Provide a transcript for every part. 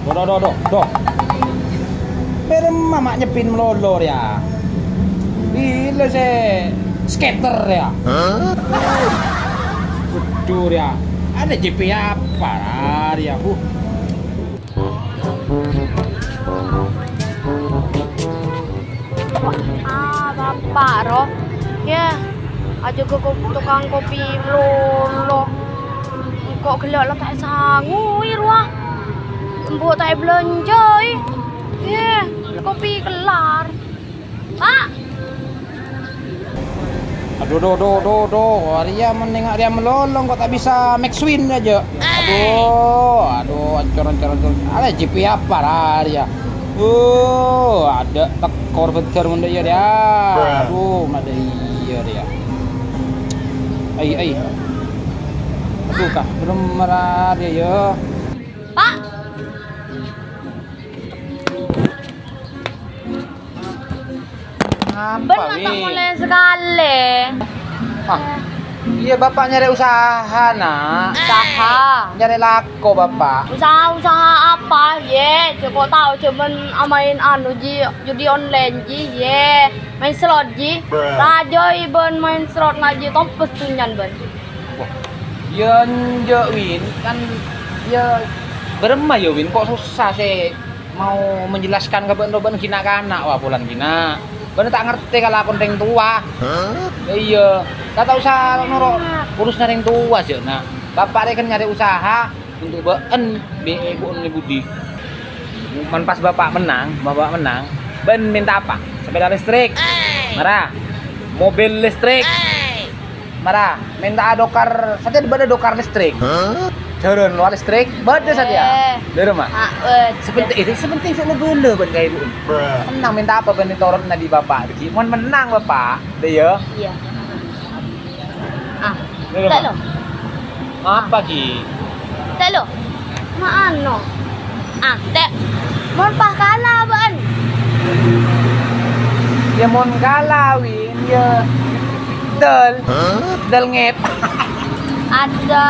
Doh. Pero mama nyepin melolor ya. Bila saya skater ya. Waduh ya. Ada JP apa ya? Bapak roh. Ya. Aja ke tukang kopi melolo. Kok gelak lah tak sanggup wah. Mbok tak belanja. Ya, kopi kelar. Pak. Aduh, Arya menengok dia melolong kok tak bisa max win aja. Aduh, ancur. Ada GP apa Arya? Ada tekor bentar munda ya dia. Aduh, ada iya dia. Ai. Aduh kah, belum marah dia ya. Pak. Benar tak mulai sekali. Iya bapak nyari usaha nak. Usaha. Nyari lako bapak. Usaha apa? Ye, kau tahu cuman main judi online ye, main slot Raja iban main slot ngaji topes tunyan ban. Ya win kan ya berema ya win kok susah sih mau menjelaskan ke ben kina kanak wah pulang kina. Bener tak ngerti kalau aku neng tua. Iya, tak tahu usah noro urus neng tua sih. Nah, bapak dia kan nyari usaha untuk ben ibu budi. Pas bapak menang, ben minta apa? Sepeda listrik, marah. Mobil listrik, marah. Minta dokar, saja ada dokar listrik. Jalan luar listrik, beda saja. Di rumah. Sepenting saya guna ben kayak ibu. Menang minta apa ben ditorot nadi bapak. Mau menang bapak, dia. Iya. Tak lo. Apa ki? Tak lo. Maano. Tak. Mau pakala ban. Ya mau galawin ya. Del ngep. Ada.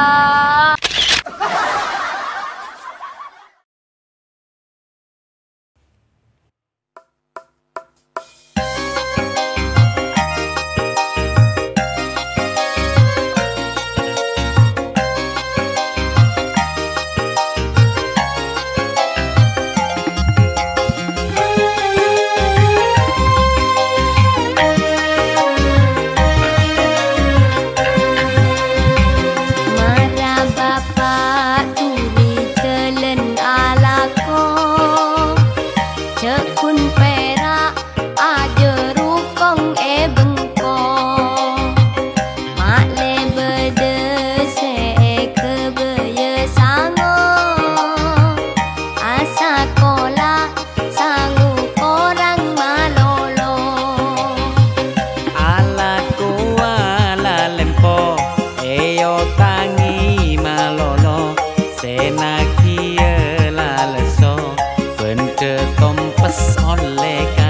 Tompes oleh